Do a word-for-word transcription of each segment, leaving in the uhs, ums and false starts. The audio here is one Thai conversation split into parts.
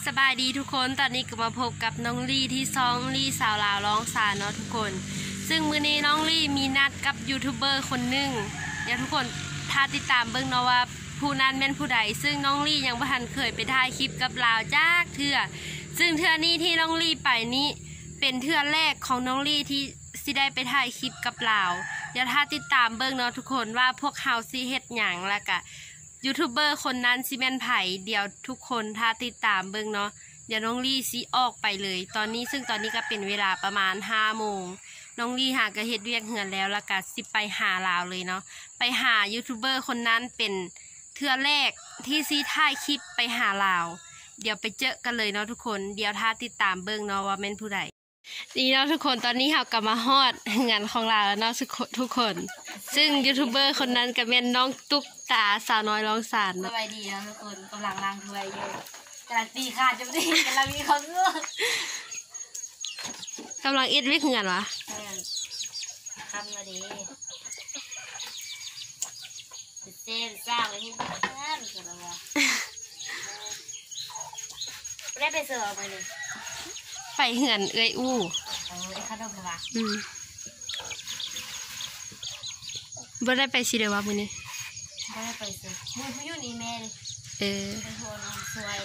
สบายดีทุกคนตอนนี้ก็มาพบกับน้องลี่ที่ซองลี่สาวลาวร้องสารเนาะทุกคนซึ่งมื้อนี้น้องลี่มีนัดกับยูทูบเบอร์คนหนึ่งเดี๋ยวทุกคนถ้าติดตามเบิ่งเนาะว่าผู้นั้นเป็นผู้ใดซึ่งน้องลี่ยังบ่ทันเคยไปถ่ายคลิปกับลาวจากเทื่อซึ่งเทื่อนี้ที่น้องลี่ไปนี้เป็นเทื่อแรกของน้องลี่ที่สิได้ไปถ่ายคลิปกับลาวเดี๋ยวถ้าติดตามเบิ่งเนาะทุกคนว่าพวกเฮาสิเฮ็ดหยังแล้วก็ยูทูบเบอร์คนนั้นสิแม่นไผเดี๋ยวทุกคนถ้าติดตามเบิ่งเนาะเดี๋ยวน้องลี่สิออกไปเลยตอนนี้ซึ่งตอนนี้ก็เป็นเวลาประมาณห้าโมงน้องลี่หากระเฮ็ดเวียกเหือนแล้วแล้วก็สิไปหาลาวเลยเนาะไปหายูทูบเบอร์คนนั้นเป็นเทื่อแรกที่ซีถ่ายคลิปไปหาลาวเดี๋ยวไปเจอกันเลยเนาะทุกคนเดี๋ยวถ้าติดตามเบิ่งเนาะว่าแม่นผู้ใดนี่เนาะทุกคนตอนนี้เรากลับมาฮอดงานของเราแล้วเนาะทุกคนซึ่งยูทูบเบอร์คนนั้นก็เป็นน้องตุ๊กตาสาวน้อยร้องสารสเนาะบายดีนะทุกคนกำลังล้างถ้วยอยู่กำลังตีขาดจำดีกำลังมีความง่วงกำลังอิดวิกเงินวะทำมาดีเต้นสร้างเลยนี่นั่นคืออะไรวะไม่ได้ไปเสิร์ฟมาเลยไปเหือนเอ้ยอู้เออได้ขนมเลยวะอืมบ่ได้ไปสิเดวะมื้อนี้ไม่ได้ไปเสิร์ฟมือผู้ยุ่นี่แม่เลยเออไปโทรน้องสวย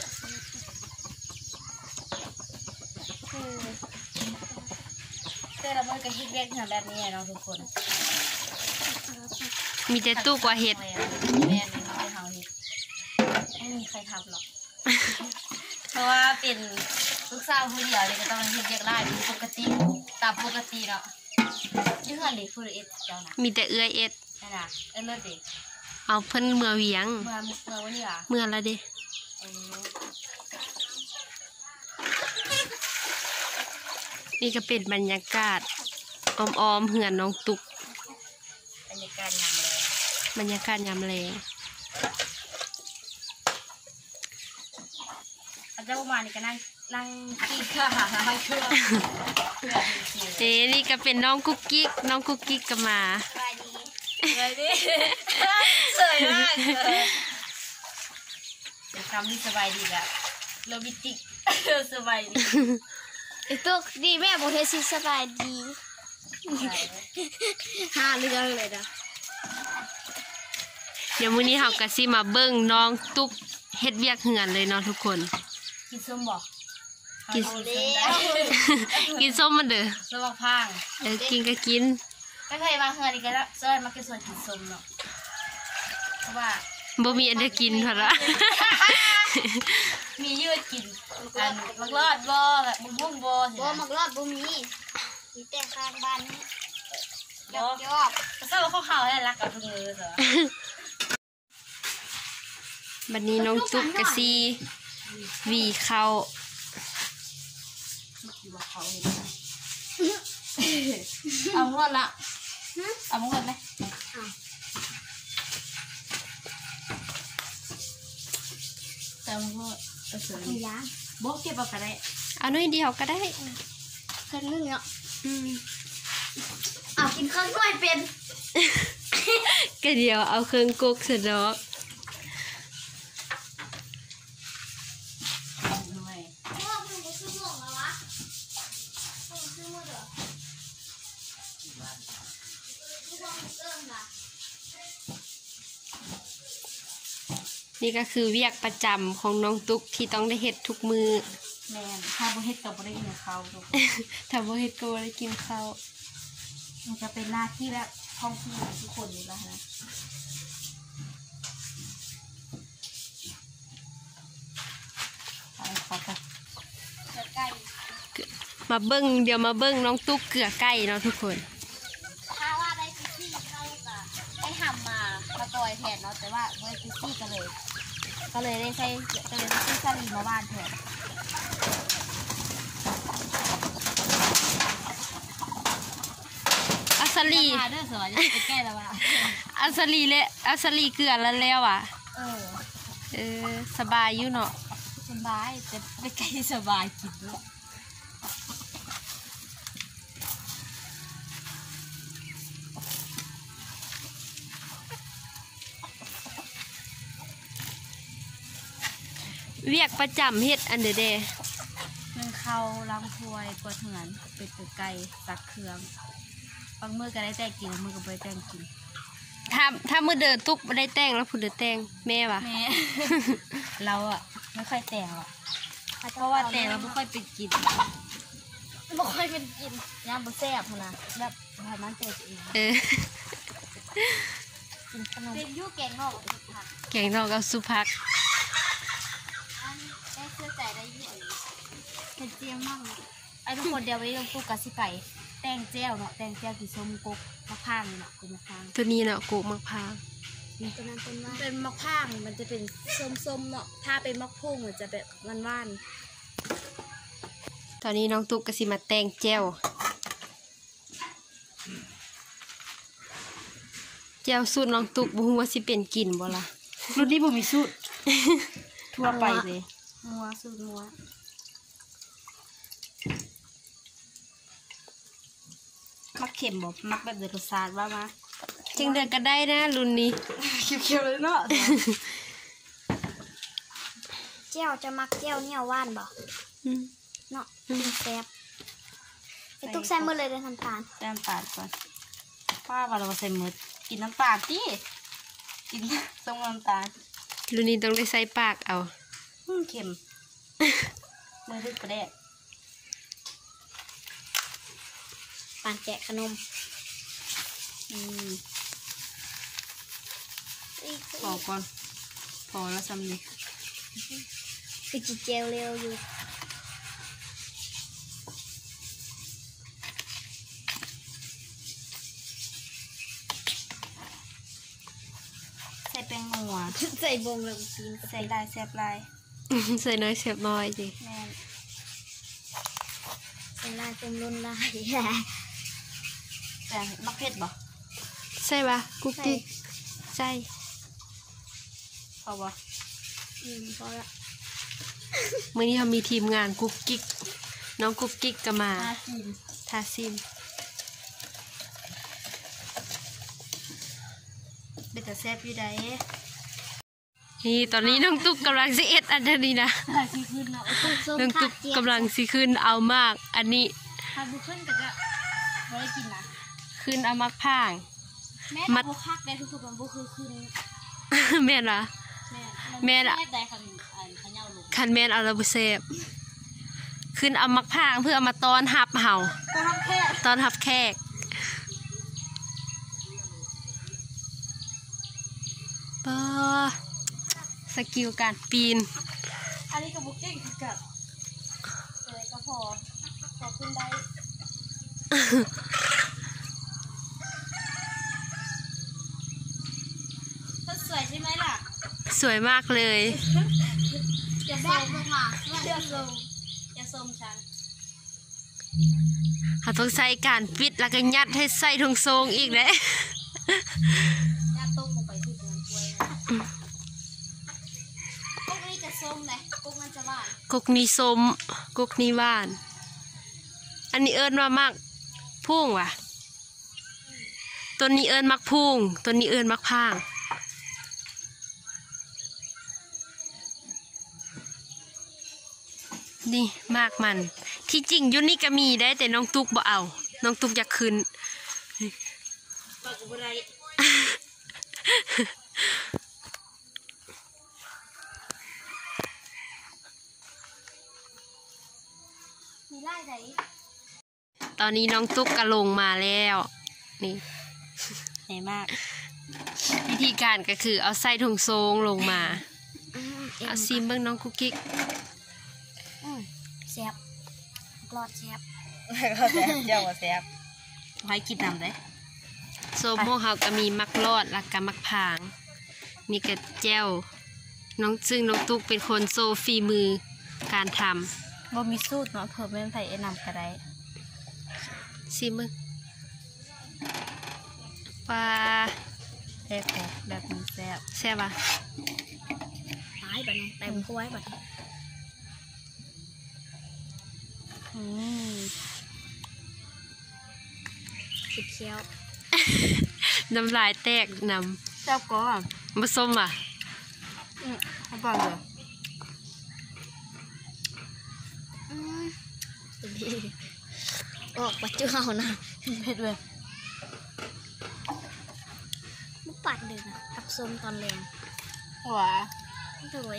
เต้นแล้วมันก็ฮิตเรียกทำแบบนี้เนาะทุกคนมีแต่ตู้กว่าเฮ็ดแม่ไม่ได้ทำฮิตไม่มีใครทำหรอก เพราะว่าเป็นลูกสาวผู้เดียวเลยก็ต้องฮิตเรียกได้เป็นปกติตามปกติเนาะยื่นเด็กผู้เอ็ดเจ้านะมีแต่เอื้อยเอ็ดนั่นน่ะเอ็ดเลิศเด็กเอาเพิ่นเมื่อเวียงเมื่อเมื่อวันนี้อ่ะเมื่อละเด้เออนี่ก็เป็นบรรยากาศออมๆเหือนน้องตุกบรรยากาศงามเลยบรรยากาศยามแลงอาจารย์ประมาณนี้ก็นั่งนั่งกินข้าวหาข้าวเชื่อเพื่อคิวเอ๊ะนี่ก็เป็นน้องกุ๊กกิ๊กน้องกุ๊กกิ๊กก็มาสบายดีสบายดีสวยมากเลยคำที่สบายดีแบบโรแมนติกสบายดีไอ้ตัวดีแม่บอกให้สิสบายดีห้าเรื่องเลยนะเดี๋ยวมื้อนี้เฮาก็สิมาเบิ่งน้องตุ๊กเฮ็ดเวียกเหือนเลยเนาะทุกคนกินส้มบอกกินเอาเลยกินส้มมันเด้อส้มบักพังเออกินก็กินไม่เคยมาเฮือนอีกแล้วซ้อนมากินส่วนกินส้มเนาะเพราะว่าบ่มีอันจะกินพอละมียืดกินอันมักรอดบ่แบบบุ้งบุ้งบ่บ่มักรอดบ่มีมีแต่ข้างบ้านนี่ยบ่อกยอกก็ทราบว่าเขาเขาได้รักกับทุกมือเหรอบัดนี้น้องตุ๊กก็สิหวีเข้าเอาหมดละเอาหมดไหมแต่หมดก็สวยมียาบ่เก็บเอาไปได้เอาหน่อยเดียวก็ได้เครื่องนึงเนาะอืมอ้าวกินข้าวด้วยเป็นก็เดียวเอาเครื่องกุ๊กซะดอกหน่อยพ่อมึงบ่ซื้อหม่องแล้ววะมึงซื้อหมดเหรอซื้อหม่องเอิ่มล่ะนี่ก็คือเวียกประจำของน้องตุ๊กที่ต้องได้เฮ็ดทุกมือแม่นถ้าบ่เฮ็ดก็บ่ได้กินข้าวลูกถ้าบ่เฮ็ดก็บ่ได้กินข้าวมันจะเป็นหน้าที่แบบท้องที่ทุกคนอยู่แล้วนะเอาขอไปเกิดไก่มาเบิ่งเดี๋ยวมาเบิ่งน้องตุ๊กเกลือไก่เนาะทุกคนถ้าว่าได้พิซซี่เข้าก็ได้ทำมามาต่อยแทนเนาะแต่ว่าบ่ได้พิซซี่ก็เลย ก็เลยได้ใช้ก็เลยได้ซื้อซาลีมาบ้านแทนอัสลีมาเด้อสอนจะไปแก้แล้วว่าอัสลีและอัสลีเกลือแล้วแล้วอ่ะเออเออสบายอยู่เนาะสบายแต่ไปใกล้สบายกินด้วยวเวียกประจำเฮ็ดอันเดเดนึ่งข้าวล้างถ้วยกวาดเหือนเป็ดไก่ซักเครื่องบางมื้อก็ได้แต่งกินบางมื้อก็บ่ได้แต่งกินถ้าถ้ามือเดินตุกบ่ได้แต่งแล้วผู้เดินแต่งแม่วะแม่ เราอะไม่ค่อยแต่งหรอกเพราะว่าแต่งเราไม่ค่อยไปกินบ่ค่อยเป็นกินย่างบ่แซ่บนะแบบให้มันใจตัวเองเออกินขนมเป็นยูแกงนอกกับผักแกงนอกกับสุพักอันได้เสื้อใจได้ยี่ห้อเห็ดเจียมมากไอ้ทุกคนเดียวไว้ลงปุ๊กกะสิไปแต่งแจ้วเนาะแต่งแจ้วกี่ส้มกกมะพร้างเนาะกกมะพร้างตัวนี้เนาะกูกมะพร้าวตัวนั้นเป็นว่าเป็นมะพร้างมันจะเป็นส้มๆเนาะถ้าเป็นมะพุ่งมันจะแบบหวานตอนนี้น้องตุกก็สิมาแต่งแจ่วแจ่วสูตรน้องตุกบ่ฮู้ว่าสิเป็นกลิ่นบ่ล่ะๆรุ่นนี้บ่มีสูตร ทั่วไปเลยมัวสูตรมัวมักเค็มบ่มักแบบเดือดรสชาติว่ามาจังเดือนก็ได้นะรุ่นนี้เขียวๆเลยเนาะเจียวจะมักเจียวเหนียวหวานบ่อืมเนาะกินแซ่บไอ้ตุ๊กใส่หมดเลยเลยน้ำตาลใส่น้ำตาลก่อนป้าว่าเราใส่หมดกินน้ำตาลติกินส้มน้ำตาลรุ่นนี้ต้องได้ใส่ปากเอาอืมเค็ม มือรึกกระแดกปานแกะขนมอืมอีกพอก่อนพอแล้วซ้ำนี่คือจิเจลเร็วอยู่ใส่แป้งนัวใส่บงแล้วกินใส่ลายแซ่บลายใส่น้อยเสียบน้อยจิแม่นใส่ลายเต็มล้นลายแต่มักเผ็ดบ่ใส่ปะกุ๊กกิ๊กใส่พอบ่อืมพอละมื้อนี้เรามีทีมงานกุ๊กกิ๊กน้องกุ๊กกิ๊กก็มาน่ากินทาซิมเป็นแต่แซ่บอยู่ได้นี่ตอนนี้น้องตุ๊กกำลังสิเอ็ดอันนี้นะถ้าสิขึ้นเนาะตุ๊กส้มน้องผัตุ๊กกเจียวกำลังสิขึ้นเอามาก อันนี้ถ้าบุขึ้นก็จะบ่ได้กินนะขึ้นเอามักพ่างแม่มัมัดดคักได้ทุกคนมันบ่คือขึ้นแม่นวะแม่แม่ล่ะแม่ได้คันอันขะเหย้าลงคันแม่นเอาระบุเซฟขึ้นเอามักพ่างเพื่อเอามาต้อนหับเห่าก็ทำแค่ต้อนหับแขกปอสกิลการปีนอันนี้ก็บุกเก่งคือกับเลยก็พอพอขึ้นได้เธอสวยใช่ไหมล่ะสวยมากเลยอย่าส้มลงมาอย่าส้มอย่าส้มฉันเขาต้องใส่การปิดแล้วก็ยัดให้ใส่ทงทรงอีกเลยอย่าต้มลงไปที่ตัวถ้วยพวกนี้จะส้มเลยพวกมันจะหวานกุกนี้ส้มกุกนี้หวาน อันนี้เอิญว่ามากพุ่งว่ะตัวนี้เอิญมักพุ่งตัวนี้เอิญมักพางนี่มากมัน ที่จริงอยุนี่ก็มีได้แต่น้องตุกบ่เอา น้องตุกอยากขึ้นปากบุไรมีไล่ไหนตอนนี้น้องตุกก็ลงมาแล้ว นี่ไหนมากวิธีการก็คือเอาใส่ถุงทรงลงมาอืมเอ็เอามซิมเบิ้งน้องกุ๊กกิ๊กอืมแซ่บรอดแซ่บก็แซ่บเจ้าก็แซ่บให้กินน้ำได้โซโมเฮาก็มีมักรอดและก็มักพาง นี่ก็แจ้วน้องซึ่งน้องตุกเป็นคนโซฟีมือการทบ่มีสูตรเนาะเพิ่มเป็นไผ่แนะนำก็ได้ำซิมเบิ้งปลาแซ่บแบบนี้แซ่บแซ่บปะตายบัดนี้เต็มถ้วยบัดอืมสิเคี้ยวน้ำลายแตกนแซ่บก่อนำมาส้มอ่ะอืมเอาก่อนเลยออกปัจจุบันนะเผ็ดเลยมุกปัดเลยนะกับส้มตอนแรงหวานสวย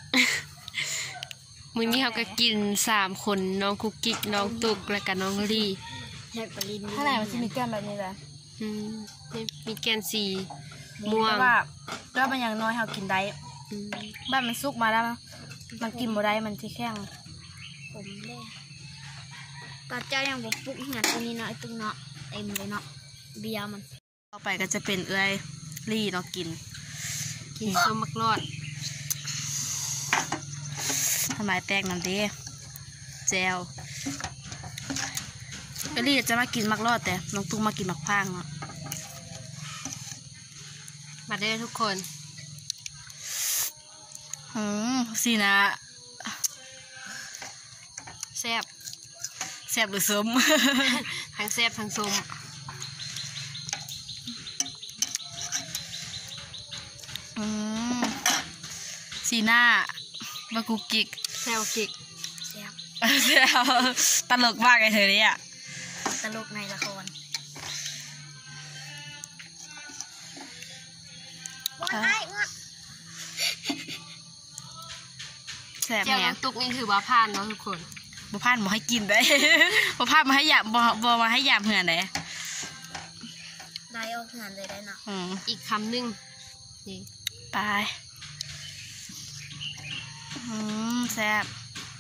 มื้อนี้เขาก็กินสามคนน้องคุกกิ๊กน้องตุกและก็น้องลี่แหกปลินข้างในมันจะมีแก้มแบบนี้เลยอืมนี่มีแกนสีม่วงแต่ว่าแล้วมันอย่างน้อยเรากินได้อืมบ้านมันสุกมาแล้วมันกินบ่ได้มันที่แข็งผมได้ตอนเจ้ายังบอกปุ๊กงานตัวนี้เนาะไอ้ตึงเนาะเต็มเลยเนาะเบียร์มันต่อไปก็จะเป็นเอื้อยลี่เนาะกินกินส้มมักรอดทำลายแตกน้ำเด้แจวเอื้อยลี่จะมากินมักรอดแต่น้องตุ้งมากินมักพร้างเนาะมาได้อทุกคนอืมสินะแซ่บแซ่บหรือส้มทั้งแซ่บทั้งส้มอืมสีหน้าบากุกกิกแซ่บกิกแซ่บแซ่บตลกมากเลยเธอเนี่ยตลกในละครว้ายว้ายแซ่บเจ้าแม่น้องตุกนี่ถือว่าผ่านเนาะทุกคนบ่พลาดบ่ให้กินได้ บ่พลาดมาให้ยามบ่บ่มาให้ยามเหือนได้ได้ออกงานเลยได้เนาะอืมอีกคำหนึงนี่ไปอืมแซ่บ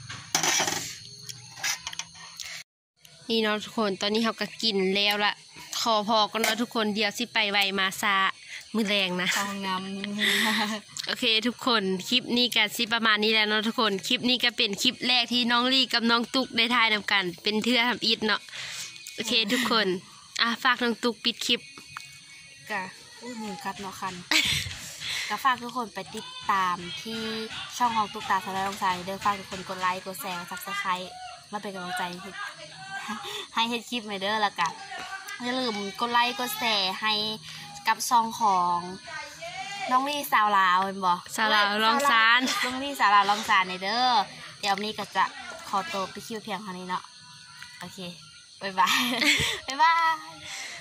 นี่เนาะทุกคนตอนนี้เขาก็กินแล้วละขอพอกันเนาะทุกคนเดี๋ยวสิไปไวมาซามือแรงนะเข้าห้องน้ำโอเคทุกคนคลิปนี้กันสิประมาณนี้แล้วเนาะทุกคนคลิปนี้ก็เป็นคลิปแรกที่น้องลี่กับน้องตุกได้ถ่ายนำกัน เป็นเทื่อทำอิดเนาะโอเคทุกคนอ่ะฝากน้องตุกปิดคลิปกะอู้หนึ่งครับเนาะคัน ก็ฝากทุกคนไปติดตามที่ช่องของตุ๊กตาสไลด์ลงใจเด้อฝากทุกคนกดไลค์กดแชร์ซับสไครต์มาเป็นกำลังใจให้ ให้เฮ็ดคลิปใหม่เด้อแล้วกันอย่าลืมกดไลค์กดแชร์ให้กับช่องของน้องลี่สาวลาวเห็นบ่สาวลาวลองซานน้องลี่สาวลาวลองซานในเด้อเดี๋ยววันนี้ก็จะขอตัวไปคิวเพียงเท่านี้เนาะโอเคบ๊ายบาย บ๊ายบาย